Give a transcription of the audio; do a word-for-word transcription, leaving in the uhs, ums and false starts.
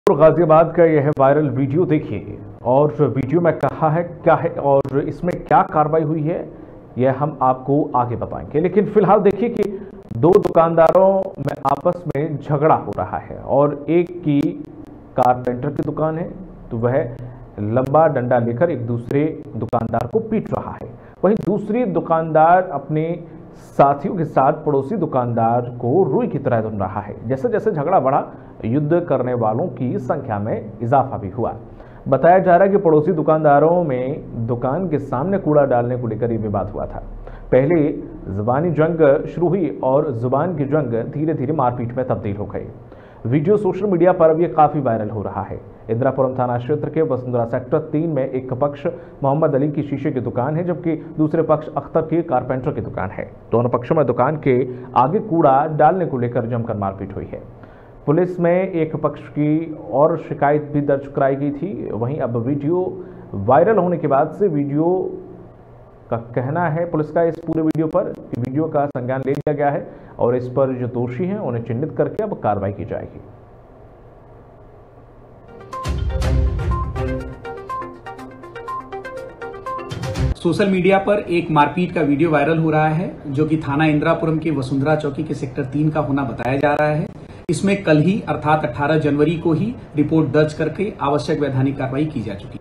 और गाजियाबाद का यह वायरल वीडियो देखिए और वीडियो में कहा है क्या है और इसमें क्या कार्रवाई हुई है यह हम आपको आगे बताएंगे। लेकिन फिलहाल देखिए कि दो दुकानदारों में आपस में झगड़ा हो रहा है और एक की कारपेंटर की दुकान है तो वह लंबा डंडा लेकर एक दूसरे दुकानदार को पीट रहा है। वहीं दूसरी दुकानदार अपने साथियों के साथ पड़ोसी दुकानदार को रुई की तरह धुन रहा है। जैसे जैसे झगड़ा बढ़ा, युद्ध करने वालों की संख्या में इजाफा भी हुआ। बताया जा रहा है कि पड़ोसी दुकानदारों में दुकान के सामने कूड़ा डालने को लेकर यह विवाद हुआ था। पहले जुबानी जंग शुरू हुई और जुबान की जंग धीरे धीरे मारपीट में तब्दील हो गई। वीडियो सोशल मीडिया पर अब यह काफी वायरल हो रहा है। इंदिरापुरम थाना क्षेत्र के वसुंधरा सेक्टर तीन में एक पक्ष मोहम्मद अली की शीशे की दुकान है जबकि दूसरे पक्ष अख्तर की कारपेंटर की दुकान है। दोनों पक्षों में दुकान के आगे कूड़ा डालने को लेकर जमकर मारपीट हुई है। पुलिस में एक पक्ष की और शिकायत भी दर्ज कराई गई थी। वहीं अब वीडियो वायरल होने के बाद से वीडियो का कहना है पुलिस का इस पूरे वीडियो पर कि वीडियो का संज्ञान ले लिया गया है और इस पर जो दोषी हैं उन्हें चिन्हित करके अब कार्रवाई की जाएगी। सोशल मीडिया पर एक मारपीट का वीडियो वायरल हो रहा है जो कि थाना इंदिरापुरम के वसुंधरा चौकी के सेक्टर तीन का होना बताया जा रहा है। इसमें कल ही अर्थात अठारह जनवरी को ही रिपोर्ट दर्ज करके आवश्यक वैधानिक कार्रवाई की जा चुकी है।